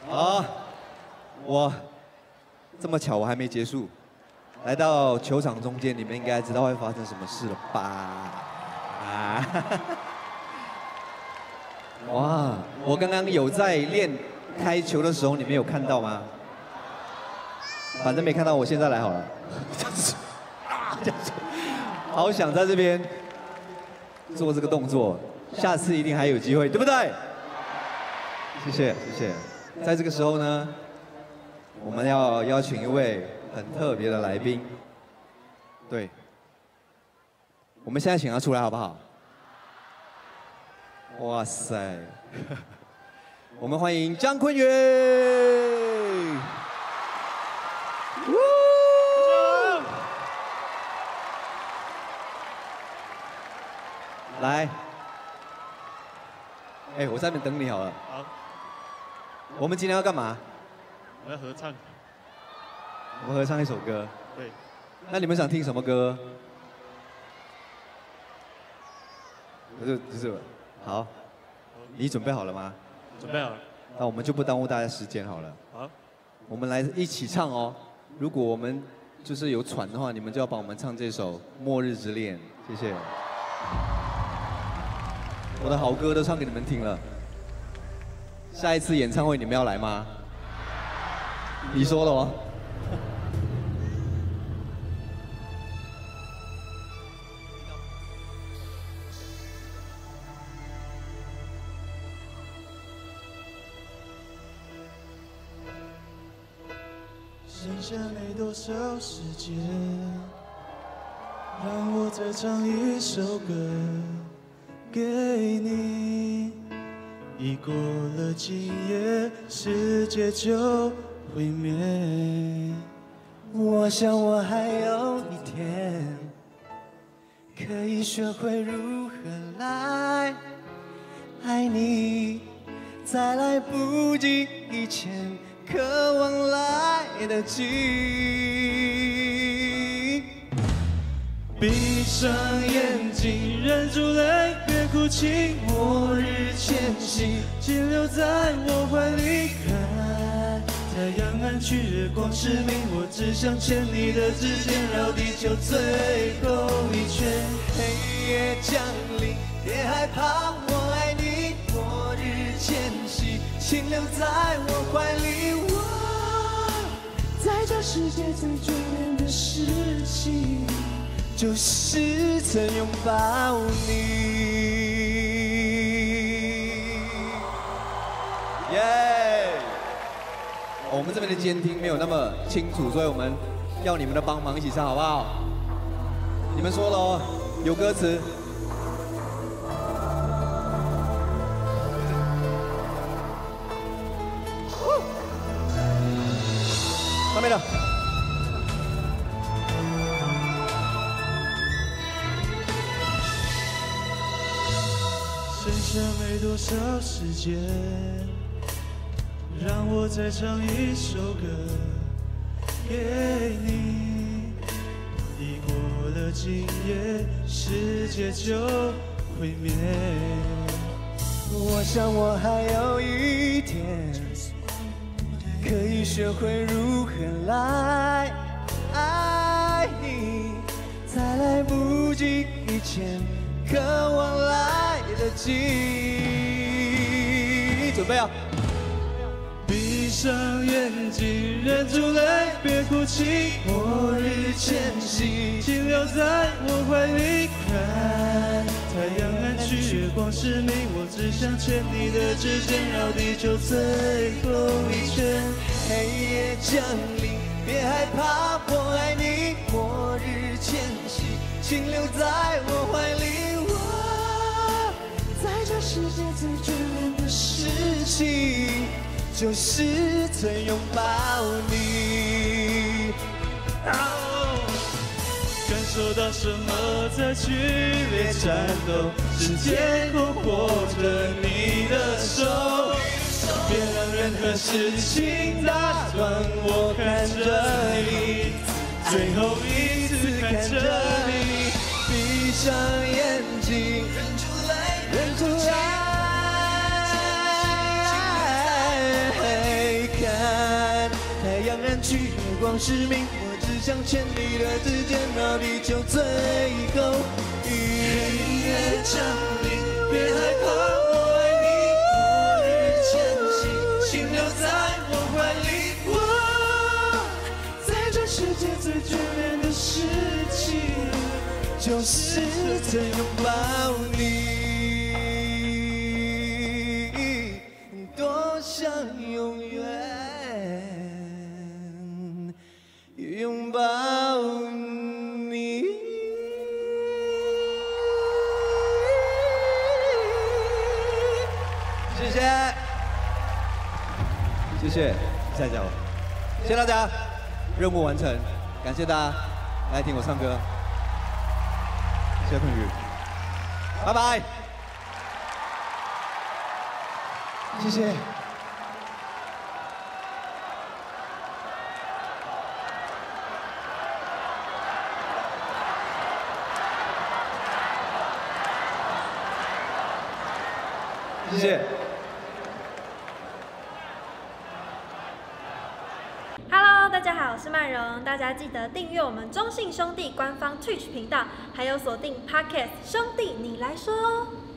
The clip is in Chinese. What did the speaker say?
好，我这么巧，我还没结束。来到球场中间，你们应该知道会发生什么事了吧？啊！哇，我刚刚有在练开球的时候，你们有看到吗？反正没看到，我现在来好了。好想在这边做这个动作，下次一定还有机会，对不对？谢谢，谢谢。在这个时候呢，我们要邀请一位很特别的来宾。对，我们现在请他出来好不好？哇塞！我们欢迎张坤宇。来，哎，我在那边等你好了。 好。 我们今天要干嘛？ 我要合唱。 我们合唱一首歌。 对。 那你们想听什么歌？就是好。你准备好了吗？ 准备好了。 那我们就不耽误大家时间好了。 好。 我们来一起唱哦。如果我们就是有喘的话，你们就要帮我们唱这首《末日之恋》。谢谢。我的好歌都唱给你们听了。下一次演唱会你们要来吗？你说了吗？ 剩下没多少时间，让我再唱一首歌给你。已过了今夜，世界就毁灭。我想我还有一天，可以学会如何来爱你，在来不及以前，渴望来得及。闭上眼睛，忍住泪，别哭泣。末日前夕，请留在我怀里看太阳暗去，月光失明。我只想牵你的指尖，绕地球最后一圈。黑夜降临，别害怕，我爱你。末日前夕，请留在我怀里。我在这世界最眷恋的事情，就是曾拥抱你。 耶！我们这边的监听没有那么清楚，所以我们要你们的帮忙一起唱，好不好？你们说了哦，有歌词。上面的。 剩下没多少时间，让我再唱一首歌给你。已过了今夜，世界就毁灭。我想我还有一天，可以学会如何来爱你，在来不及以前，渴望来得及。 准备啊！ 闭上眼睛，忍住泪，别哭泣。末日前夕，请留在我怀里看太阳暗去，月光失明。我只想牵你的指尖，绕地球最后一圈。黑夜降临，别害怕，我爱你。末日前夕，请留在我怀里。在这世界最眷恋的事情，就是曾拥抱你。感受到什么在剧烈战斗，是天空握着你的手，别让任何事情打断我看着你，最后一次看着你。闭上眼睛，忍住爱， 去月光失明，我只想千里的指尖绕地球最后一夜降临。别害怕，我爱你，末日前行，请留在我怀里。我在这世界最眷恋的事情，就是在拥抱你。多想永远拥抱你。 谢谢，谢谢，下一脚，谢谢大家，任务完成，感谢大家来听我唱歌，谢谢坤宇，拜拜，谢谢。谢谢。 Hello， 大家好，我是曼荣，大家记得订阅我们中信兄弟官方 Twitch 频道，还有锁定 Podcast 兄弟你来说哦。